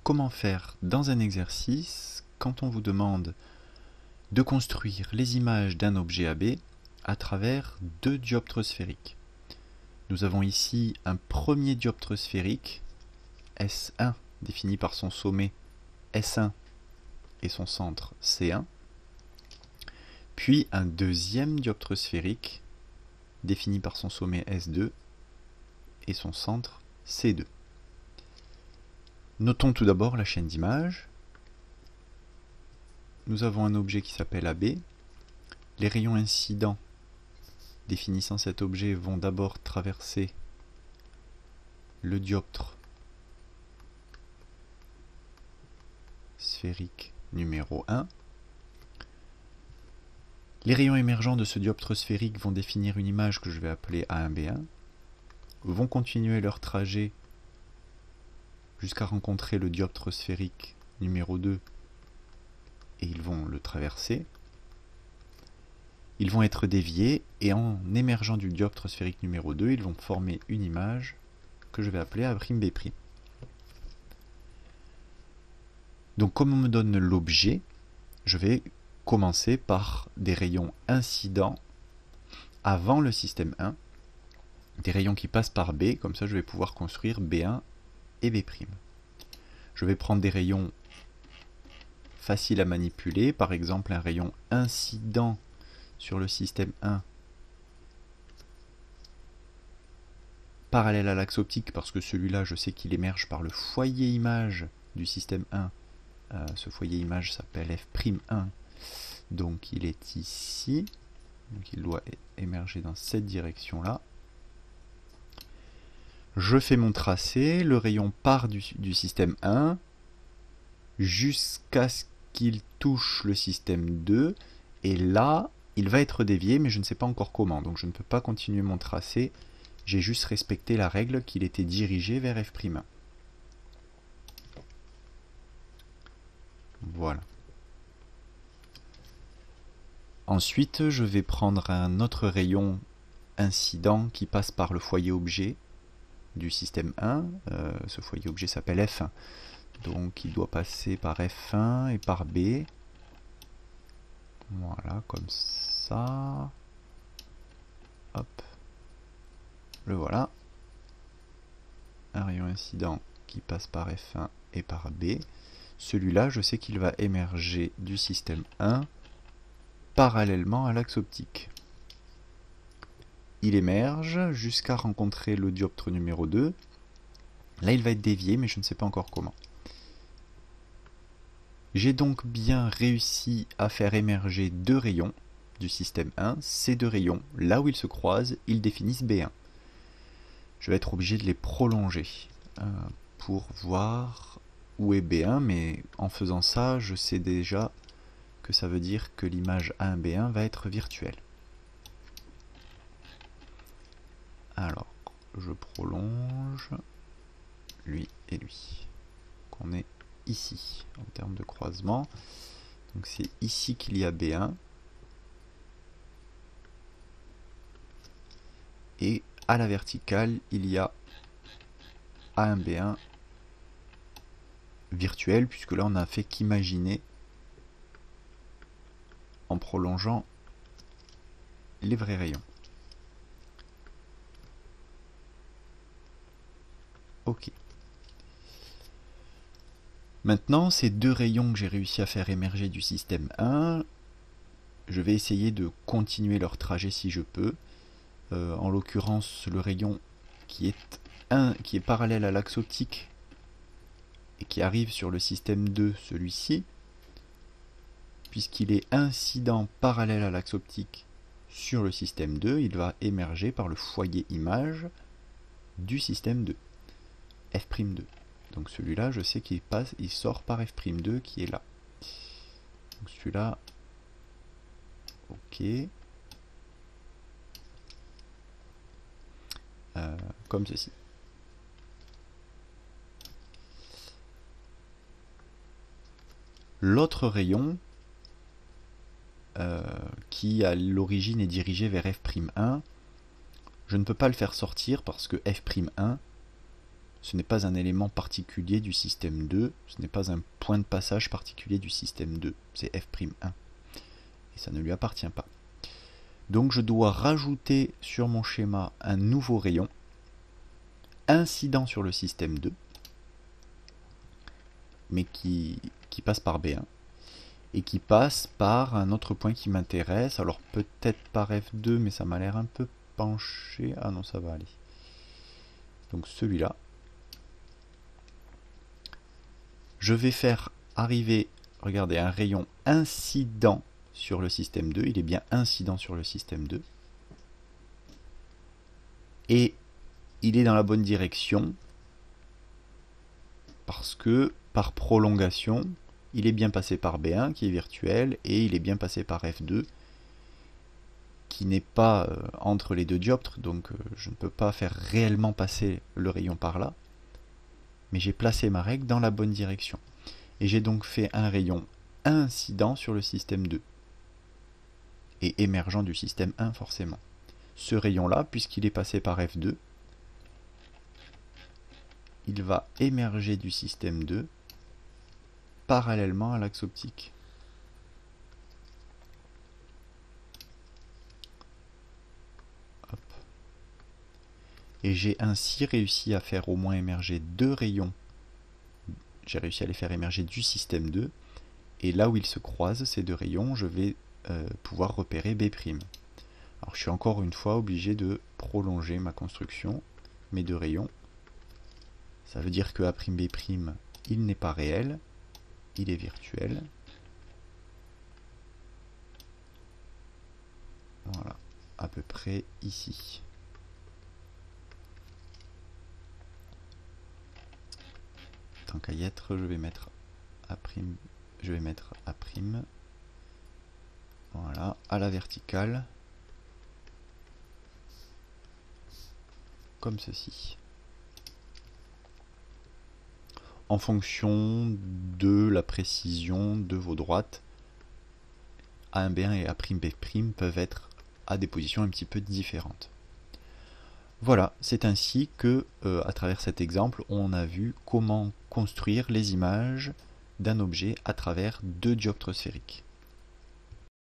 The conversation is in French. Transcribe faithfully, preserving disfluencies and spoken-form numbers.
comment faire dans un exercice quand on vous demande de construire les images d'un objet A B à travers deux dioptres sphériques. Nous avons ici un premier dioptre sphérique, S un, défini par son sommet S un et son centre C un, puis un deuxième dioptre sphérique, défini par son sommet S deux et son centre C deux. Notons tout d'abord la chaîne d'images. Nous avons un objet qui s'appelle A B. Les rayons incidents définissant cet objet vont d'abord traverser le dioptre sphérique numéro un. Les rayons émergents de ce dioptre sphérique vont définir une image que je vais appeler A un B un, vont continuer leur trajet jusqu'à rencontrer le dioptre sphérique numéro deux et ils vont le traverser. Ils vont être déviés et en émergeant du dioptre sphérique numéro deux, ils vont former une image que je vais appeler A' B'. Donc comme on me donne l'objet, je vais commencer par des rayons incidents avant le système un, des rayons qui passent par B, comme ça je vais pouvoir construire B un et B'. Je vais prendre des rayons faciles à manipuler, par exemple un rayon incident sur le système un parallèle à l'axe optique, parce que celui-là je sais qu'il émerge par le foyer image du système un. Euh, ce foyer image s'appelle F' un, donc il est ici, donc il doit émerger dans cette direction là. Je fais mon tracé, le rayon part du, du système un jusqu'à ce qu'il touche le système deux, et là il va être dévié, mais je ne sais pas encore comment, donc je ne peux pas continuer mon tracé. J'ai juste respecté la règle qu'il était dirigé vers F' un. Voilà. Ensuite, je vais prendre un autre rayon incident qui passe par le foyer objet du système un. Euh, ce foyer objet s'appelle F un. Donc il doit passer par F un et par B. Voilà, comme ça. Hop. Le voilà. Un rayon incident qui passe par F un et par B. Celui-là, je sais qu'il va émerger du système un parallèlement à l'axe optique. Il émerge jusqu'à rencontrer le dioptre numéro deux. Là, il va être dévié, mais je ne sais pas encore comment. J'ai donc bien réussi à faire émerger deux rayons du système un. Ces deux rayons, là où ils se croisent, ils définissent B un. Je vais être obligé de les prolonger euh, pour voir où est B un, mais en faisant ça, je sais déjà que ça veut dire que l'image A un B un va être virtuelle. Alors, je prolonge lui et lui. On est ici en termes de croisement. Donc c'est ici qu'il y a B un. Et à la verticale, il y a A un B un virtuel, puisque là on n'a fait qu'imaginer en prolongeant les vrais rayons. Ok. Maintenant, ces deux rayons que j'ai réussi à faire émerger du système un, je vais essayer de continuer leur trajet si je peux. Euh, en l'occurrence, le rayon qui est, un, qui est parallèle à l'axe optique et qui arrive sur le système deux, celui-ci, puisqu'il est incident parallèle à l'axe optique sur le système deux, il va émerger par le foyer image du système deux, F' deux. Donc celui-là, je sais qu'il passe, il sort par F' deux qui est là. Donc celui-là, ok. Euh, comme ceci. L'autre rayon, euh, qui à l'origine est dirigé vers F' un, je ne peux pas le faire sortir parce que F' un Ce n'est pas un élément particulier du système deux, ce n'est pas un point de passage particulier du système deux, c'est f' un. Et ça ne lui appartient pas. Donc je dois rajouter sur mon schéma un nouveau rayon incident sur le système deux, mais qui, qui passe par B un, et qui passe par un autre point qui m'intéresse, alors peut-être par F deux, mais ça m'a l'air un peu penché. Ah non, ça va aller. Donc celui-là. Je vais faire arriver, regardez, un rayon incident sur le système deux. Il est bien incident sur le système deux. Et il est dans la bonne direction parce que par prolongation, il est bien passé par B un qui est virtuel et il est bien passé par F deux qui n'est pas euh, entre les deux dioptres, donc euh, je ne peux pas faire réellement passer le rayon par là, mais j'ai placé ma règle dans la bonne direction. Et j'ai donc fait un rayon incident sur le système deux et émergent du système un forcément. Ce rayon-là, puisqu'il est passé par F deux, il va émerger du système deux parallèlement à l'axe optique. Hop. Et j'ai ainsi réussi à faire au moins émerger deux rayons. J'ai réussi à les faire émerger du système deux. Et là où ils se croisent, ces deux rayons, je vais euh, pouvoir repérer B'. Alors je suis encore une fois obligé de prolonger ma construction, mes deux rayons. Ça veut dire que A'B', il n'est pas réel, il est virtuel. Voilà, à peu près ici. Tant qu'à y être, je vais mettre A', je vais mettre A', voilà, à la verticale, comme ceci. En fonction de la précision de vos droites, A un B un et A'B' peuvent être à des positions un petit peu différentes. Voilà, c'est ainsi que, euh, à travers cet exemple, on a vu comment construire les images d'un objet à travers deux dioptres sphériques.